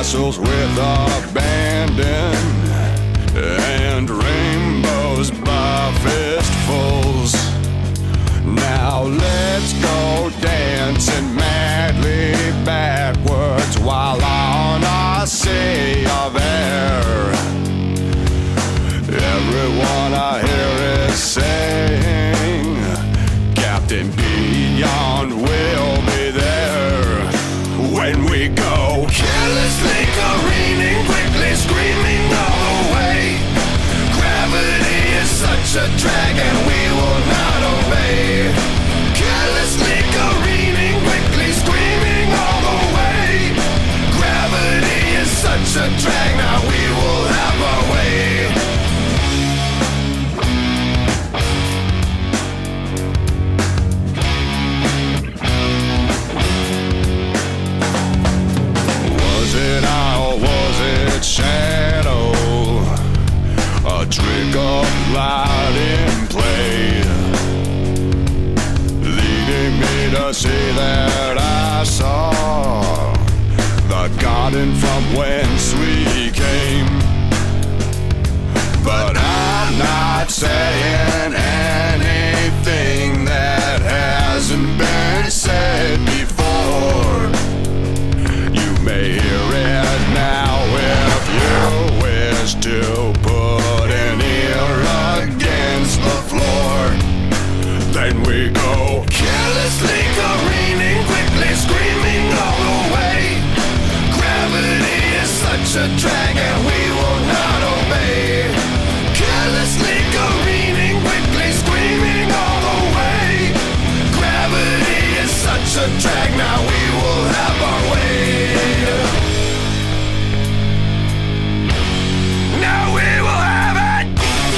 castles with abandon, and rainbows by fistfuls. Now let's go dancing madly backwards while on our sea of air. Everyone I hear is saying, Captain Beyond will be there when we go. Carelessly careening, quickly screaming all the way. Gravity is such a drag and we will not obey. Carelessly careening, quickly screaming all the way. Gravity is such a drag, now we will have our way. Was it eye or was it shadow? A trick of light in play, leading me to see that I saw the garden from whence we came. But I'm not saying anything that hasn't been said before. You may hear it now if you wish to put an ear against the floor. Then we go. Carelessly careening, quickly screaming all the way. Gravity is such a drag and we will not obey. Carelessly careening, quickly screaming all the way. Gravity is such a drag, now we will have our way. Now we will have it.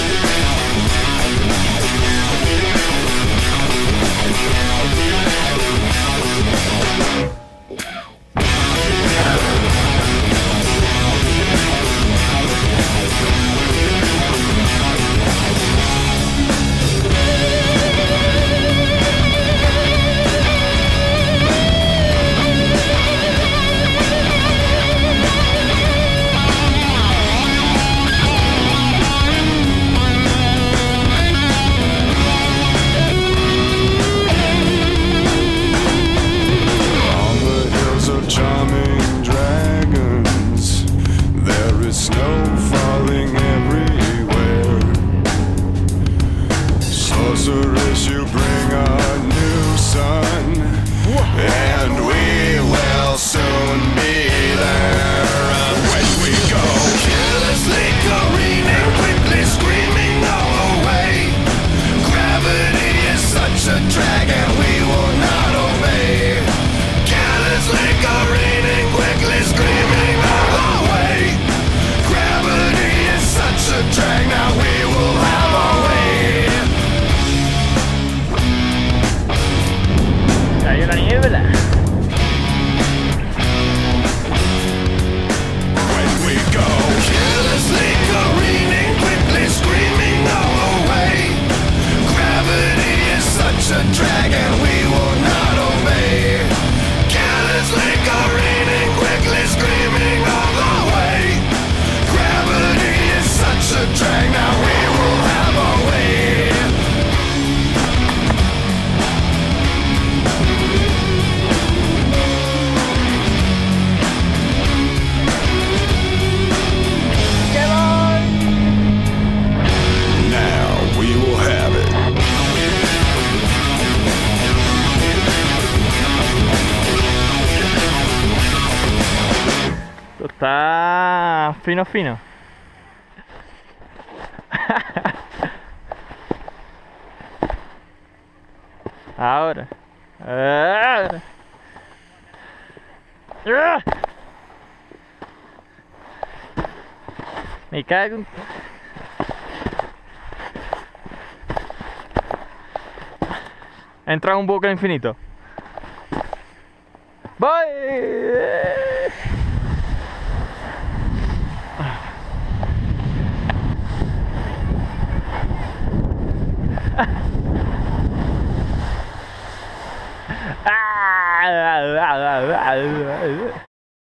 Charming dragons, there is snow falling everywhere. Sorceress, you bring a new sun, and we will soon be there. When we go. Carelessly careening, quickly screaming all the way. Gravity is such a drag and we will not obey. Carelessly careening, quickly screaming all the way. Gravity is such a drag, now we will have our way. Cayó la niebla. When we go. Carelessly careening, quickly screaming all the way. Gravity is such a drag and we will not obey. Carelessly careening, quickly screaming all the way. Gravity is such a drag, now we will have our way. Now we will have it. Esto está fino, fino. Ahora. Ahora. Me cago en... Entra un bucle infinito. ¡Voy! Ah!